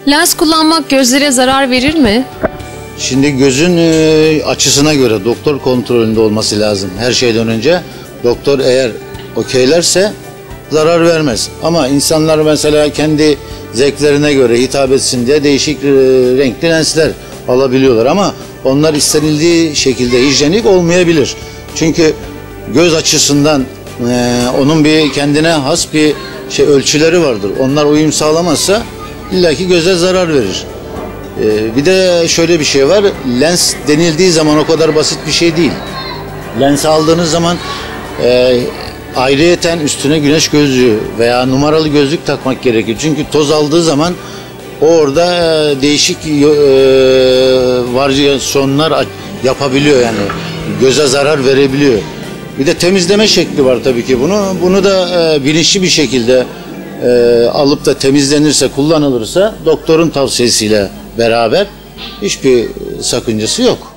Lens kullanmak gözlere zarar verir mi? Şimdi gözün açısına göre doktor kontrolünde olması lazım. Her şeyden önce doktor eğer okeylerse zarar vermez. Ama insanlar mesela kendi zevklerine göre hitap etsin diye değişik renkli lensler alabiliyorlar. Ama onlar istenildiği şekilde hijyenik olmayabilir. Çünkü göz açısından onun bir kendine has bir ölçüleri vardır. Onlar uyum sağlamazsa illaki göze zarar verir. Bir de şöyle bir şey var. Lens denildiği zaman o kadar basit bir şey değil. Lens aldığınız zaman ayrıyeten üstüne güneş gözlüğü veya numaralı gözlük takmak gerekir. Çünkü toz aldığı zaman orada değişik varyasyonlar yapabiliyor, yani göze zarar verebiliyor. Bir de temizleme şekli var tabii ki bunu. Bunu da bilinçli bir şekilde alıp da temizlenirse, kullanılırsa doktorun tavsiyesiyle beraber hiçbir sakıncası yok.